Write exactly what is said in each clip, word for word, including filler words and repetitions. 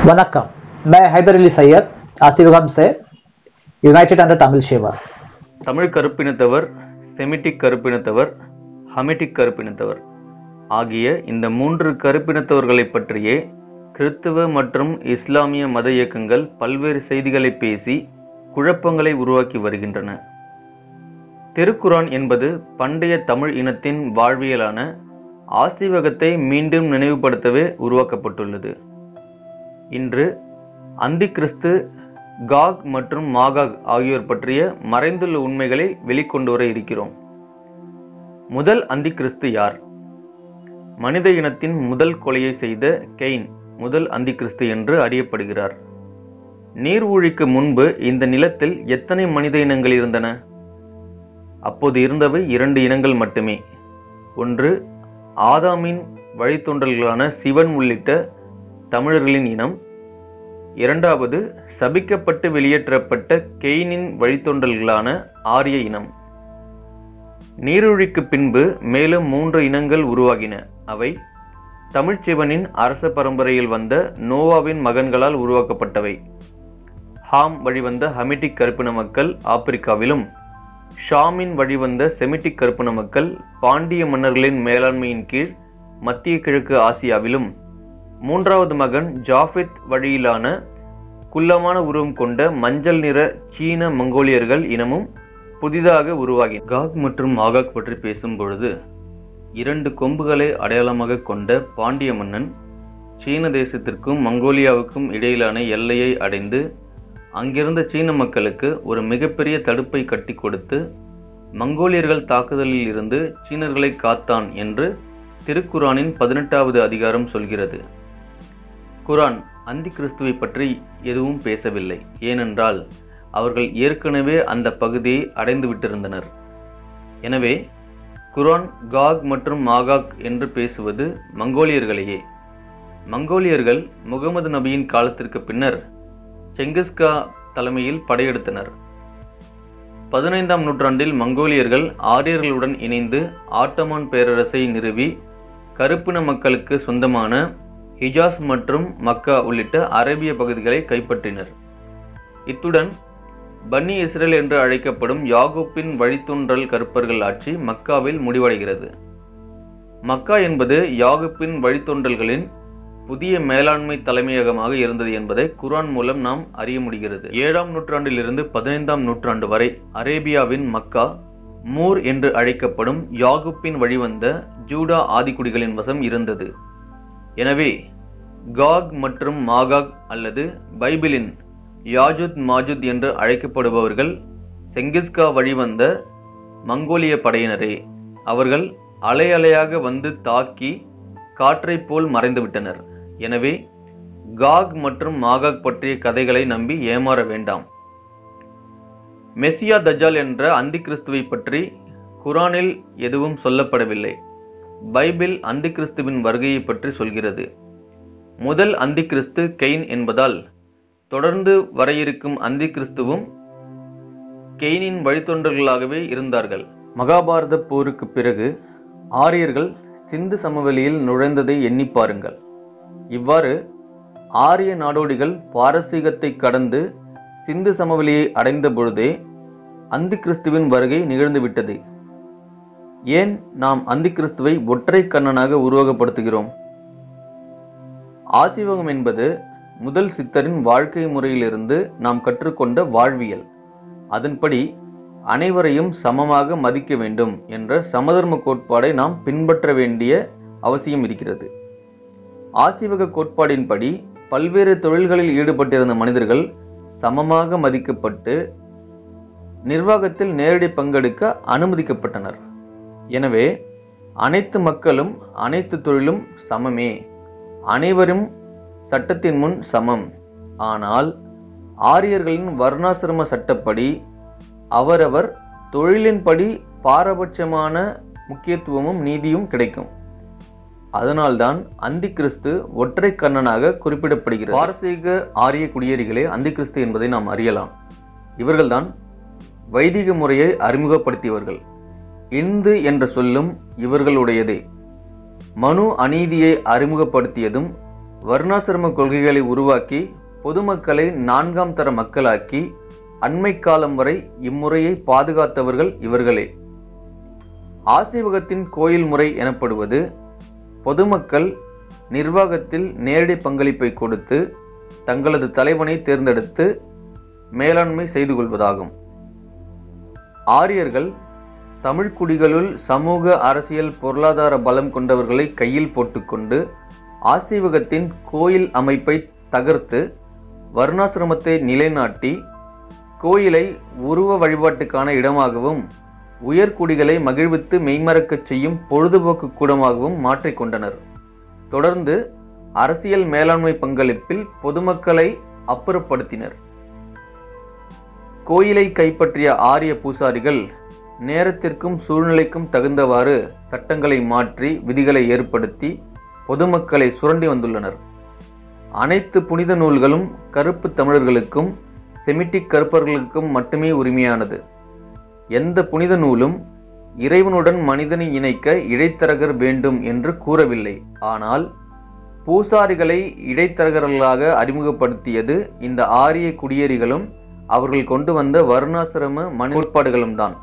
वनक्कम, मैं हैदर अली सैयद आसिफगम से யுனைடெட் அண்டர் தமிழ் சேவா. தமிழ் கருப்பினத்தவர், செமிட்டிக் கருப்பினத்தவர், ஹமிட்டிக் கருப்பினத்தவர் ஆகிய இந்த மூன்று கருப்பினத்தவர்களை பற்றியே கிறிஸ்தவ மற்றும் இஸ்லாமிய மத இயக்கங்கள் பல்வேறு செய்திகளை பேசி குழப்பங்களை உருவாக்கி வருகின்றன. திருக்குரான் என்பது பண்டைய தமிழ் இனத்தின் வாழ்வியலான ஆசீவகத்தை மீண்டும் நினைவுபடுத்தவே உருவாக்கப்பட்டுள்ளது. இன்று அந்தி கிறிஸ்து, காக் மற்றும் மாகாக் ஆகியோர் பற்றிய மறைந்துள்ள உண்மைகளை வெளிக்கொண்டு வர இருக்கிறோம். முதல் அந்தி கிறிஸ்து யார்? மனித இனத்தின் முதல் கொலையை செய்த கெயின் முதல் அந்தி கிறிஸ்து என்று அறியப்படுகிறார். நீர்வூழிக்கு முன்பு இந்த நிலத்தில் எத்தனை மனித இனங்கள் இருந்தன? அப்போது இருந்தவை இரண்டு இனங்கள் மட்டுமே. ஒன்று ஆதாமின் வழித்தோன்றல்களான சிவன் உள்ளிட்ட தமிழர்களின் இனம். இரண்டாவது சபிக்கப்பட்டு வெளியேற்றப்பட்ட கெயினின் வழித்தோன்றல்களான ஆரிய இனம். நீரூழிக்கு பின்பு மேலும் மூன்று இனங்கள் உருவாகின. அவை தமிழ்ச்சிவனின் அரச பரம்பரையில் வந்த நோவாவின் மகன்களால் உருவாக்கப்பட்டவை. ஹாம் வழிவந்த ஹமிட்டிக் கருப்பின மக்கள் ஆப்பிரிக்காவிலும், ஷாமின் வழிவந்த செமிட்டிக் கருப்பின மக்கள் பாண்டிய மன்னர்களின் மேலாண்மையின் கீழ் மத்திய கிழக்கு ஆசியாவிலும், மூன்றாவது மகன் ஜாஃபித் வழியிலான குள்ளமான உருவம் கொண்ட மஞ்சள் நிற சீன மங்கோலியர்கள் இனமும் புதிதாக உருவாகி. காக் மற்றும் மாகாக் பற்றி பேசும் பொழுது, இரண்டு கொம்புகளை அடையாளமாக கொண்ட பாண்டிய மன்னன் சீன தேசத்திற்கும் மங்கோலியாவுக்கும் இடையிலான எல்லையை அடைந்து அங்கிருந்த சீன மக்களுக்கு ஒரு மிகப்பெரிய தடுப்பை கட்டி கொடுத்து மங்கோலியர்கள் தாக்குதலில் இருந்து சீனர்களை காத்தான் என்று திருக்குரானின் பதினெட்டாவது அதிகாரம் சொல்கிறது. குரான் அந்தி கிறிஸ்துவை பற்றி எதுவும் பேசவில்லை. ஏனென்றால் அவர்கள் ஏற்கனவே அந்த பகுதியை அடைந்து விட்டிருந்தனர். எனவே குரான் காக் மற்றும் மாகாக் என்று பேசுவது மங்கோலியர்களையே. மங்கோலியர்கள் முகமது நபியின் காலத்திற்கு பின்னர் செங்கிஸ்கா தலைமையில் படையெடுத்தனர். பதினைந்தாம் நூற்றாண்டில் மங்கோலியர்கள் ஆரியர்களுடன் இணைந்து ஆட்டமான் பேரரசை நிறுவி கருப்பின மக்களுக்கு சொந்தமான ஹிஜாஸ் மற்றும் மக்கா உள்ளிட்ட அரேபிய பகுதிகளை கைப்பற்றினர். இத்துடன் பன்னி இஸ்ரேல் என்று அழைக்கப்படும் யாகூப்பின் வழித்தோன்றல் கருப்பர்கள் ஆட்சி மக்காவில் முடிவடைகிறது. மக்கா என்பது யாகூப்பின் வழித்தோன்றல்களின் புதிய மேலாண்மை தலைமையகமாக இருந்தது என்பதை குரான் மூலம் நாம் அறிய முடிகிறது. ஏழாம் நூற்றாண்டிலிருந்து பதினைந்தாம் நூற்றாண்டு வரை அரேபியாவின் மக்கா மூர் என்று அழைக்கப்படும் யாகூப்பின் வழிவந்த ஜூடா ஆதிக்குடிகளின் வசம் இருந்தது. எனவே காக் மற்றும் மாகாக் அல்லது பைபிளின் யாஜுத் மாஜுத் என்று அழைக்கப்படுபவர்கள் செங்கிஸ்கா வழிவந்த மங்கோலிய படையினரே. அவர்கள் அலை அலையாக வந்து தாக்கி காற்றை போல் மறைந்துவிட்டனர். எனவே காக் மற்றும் மாகாக் பற்றிய கதைகளை நம்பி ஏமாற வேண்டாம். மெசியா தஜால் என்ற அந்தி கிறிஸ்துவை பற்றி குரானில் எதுவும் சொல்லப்படவில்லை. பைபிள் அந்தி கிறிஸ்துவின் வருகையை பற்றி சொல்கிறது. முதல் அந்தி கிறிஸ்து கெயின் என்பதால் தொடர்ந்து வர இருக்கும் அந்தி கிறிஸ்துவும் கெயினின் வழித்தோன்றல்களாகவே இருந்தார்கள். மகாபாரத போருக்கு பிறகு ஆரியர்கள் சிந்து சமவெளியில் நுழைந்ததை எண்ணி பாருங்கள். இவ்வாறு ஆரிய நாடோடிகள் பாரசீகத்தை கடந்து சிந்து சமவெளியை அடைந்த பொழுதே அந்தி கிறிஸ்துவின் வருகை நிகழ்ந்துவிட்டது. ஏன் நாம் அந்தி கிறிஸ்துவை ஒற்றை கண்ணனாக உருவகப்படுத்துகிறோம்? ஆசீவகம் என்பது முதல் சித்தரின் வாழ்க்கை முறையிலிருந்து நாம் கற்றுக்கொண்ட வாழ்வியல். அதன்படி அனைவரையும் சமமாக மதிக்க வேண்டும் என்ற சமதர்ம கோட்பாடை நாம் பின்பற்ற வேண்டிய அவசியம் இருக்கிறது. ஆசீவக கோட்பாடின்படி பல்வேறு தொழில்களில் ஈடுபட்டிருந்த மனிதர்கள் சமமாக மதிக்கப்பட்டு நிர்வாகத்தில் நேரடி பங்கெடுக்க அனுமதிக்கப்பட்டனர். எனவே அனைத்து மக்களும் அனைத்து தொழிலும் சமமே, அனைவரும் சட்டத்தின் முன் சமம். ஆனால் ஆரியர்களின் வர்ணாசிரம சட்டப்படி அவரவர் தொழிலின்படி பாரபட்சமான முக்கியத்துவமும் நீதியும் கிடைக்கும். அதனால்தான் அந்தி கிறிஸ்து ஒற்றை கண்ணனாக குறிப்பிடப்படுகிறது. பாரசீக ஆரிய குடியேறிகளே அந்தி கிறிஸ்து என்பதை நாம் அறியலாம். இவர்கள்தான் வைதிக முறையை அறிமுகப்படுத்தியவர்கள். இந்து என்ற சொல்லும் இவர்களுடையதே. மனு அநீதியை அறிமுகப்படுத்தியதும் வர்ணாசிரம கொள்கைகளை உருவாக்கி பொதுமக்களை நான்காம் தர மக்களாக்கி அண்மை காலம் வரை இம்முறையை பாதுகாத்தவர்கள் இவர்களே. ஆசீவகத்தின் கோயில் முறை எனப்படுவது பொதுமக்கள் நிர்வாகத்தில் நேரடி பங்களிப்பை கொடுத்து தங்களது தலைவனை தேர்ந்தெடுத்து மேலாண்மை செய்து கொள்வதாகும். ஆரியர்கள் தமிழ் குடிகளுள் சமூக அரசியல் பொருளாதார பலம் கொண்டவர்களை கையில் போட்டுக்கொண்டு ஆசீவகத்தின் கோயில் அமைப்பை தகர்த்து வர்ணாசிரமத்தை நிலைநாட்டி கோயிலை உருவ வழிபாட்டுக்கான இடமாகவும் உயர்குடிகளை மகிழ்வித்து மெய்மறக்கச் செய்யும் பொழுதுபோக்கு கூடமாகவும் மாற்றிக்கொண்டனர். தொடர்ந்து அரசியல் மேலாண்மை பங்களிப்பில் பொதுமக்களை அப்புறப்படுத்தினர். கோயிலை கைப்பற்றிய ஆரிய பூசாரிகள் நேரத்திற்கும் சூழ்நிலைக்கும் தகுந்தவாறு சட்டங்களை மாற்றி விதிகளை ஏற்படுத்தி பொதுமக்களை சுரண்டி வந்துள்ளனர். அனைத்து புனித நூல்களும் கருப்பு தமிழர்களுக்கும் செமிட்டிக் கருப்பர்களுக்கும் மட்டுமே உரிமையானது. எந்த புனித நூலும் இறைவனுடன் மனிதனை இணைக்க இடைத்தரகர் வேண்டும் என்று கூறவில்லை. ஆனால் பூசாரிகளை இடைத்தரகர்களாக அறிமுகப்படுத்தியது இந்த ஆரிய குடியேறிகளும் அவர்கள் கொண்டு வந்த வர்ணாசிரம மனோற்பாடுகளும் தான்.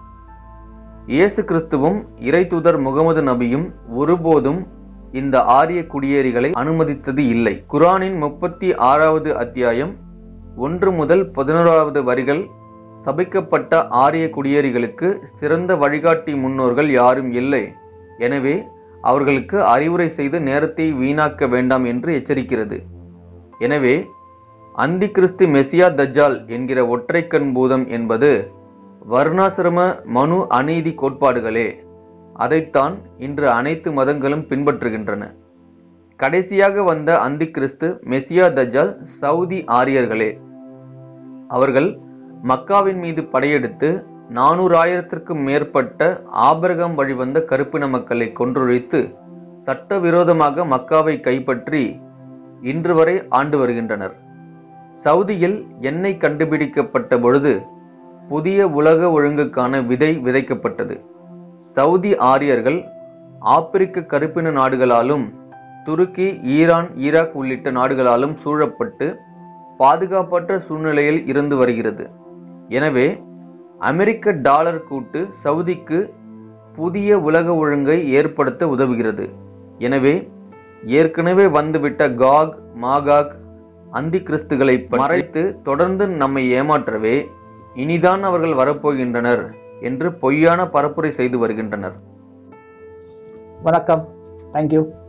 இயேசு கிறிஸ்துவும் இறை தூதர் முகமது நபியும் ஒருபோதும் இந்த ஆரிய குடியேறிகளை அனுமதித்தது இல்லை. குர்ஆனின் முப்பத்தி ஆறாவது அத்தியாயம் ஒன்று முதல் பதினோராவது வரிகள் சபிக்கப்பட்ட ஆரிய குடியேறிகளுக்கு சிறந்த வழிகாட்டி முன்னோர்கள் யாரும் இல்லை, எனவே அவர்களுக்கு அறிவுரை செய்து நேரத்தை வீணாக்க வேண்டாம் என்று எச்சரிக்கிறது. எனவே அந்தி கிறிஸ்து மெசியா தஜ்ஜால் என்கிற ஒற்றைக்கண் பூதம் என்பது வர்ணாசிரம மனு அநீதி கோட்பாடுகளே. அதைத்தான் இன்று அனைத்து மதங்களும் பின்பற்றுகின்றன. கடைசியாக வந்த அந்தி கிறிஸ்து மெசியா தஜ்ஜால் சவுதி ஆரியர்களே. அவர்கள் மக்காவின் மீது படையெடுத்து நானூறு ஆயிரத்திற்கும் மேற்பட்ட ஆபிரகாம் வழிவந்த கருப்பின மக்களை கொன்றொழித்து சட்டவிரோதமாக மக்காவை கைப்பற்றி இன்று வரை ஆண்டு வருகின்றனர். சவுதியில் எண்ணெய் கண்டுபிடிக்கப்பட்ட பொழுது புதிய உலக ஒழுங்குக்கான விதை விதைக்கப்பட்டது. சவுதி ஆரியர்கள் ஆப்பிரிக்க கருப்பின நாடுகளாலும் துருக்கி, ஈரான், ஈராக் உள்ளிட்ட நாடுகளாலும் சூழப்பட்டு பாதுகாப்பற்ற சூழ்நிலையில் இருந்து வருகிறது. எனவே அமெரிக்க டாலர் கூட்டு சவுதிக்கு புதிய உலக ஒழுங்கை ஏற்படுத்த உதவுகிறது. எனவே ஏற்கனவே வந்துவிட்ட காக் மாகாக் அந்தி கிறிஸ்துகளை மறைத்து தொடர்ந்து நம்மை ஏமாற்றவே இனிதான் அவர்கள் வரப்போகின்றனர் என்று பொய்யான பரப்புரை செய்து வருகின்றனர். வணக்கம். தேங்க்யூ.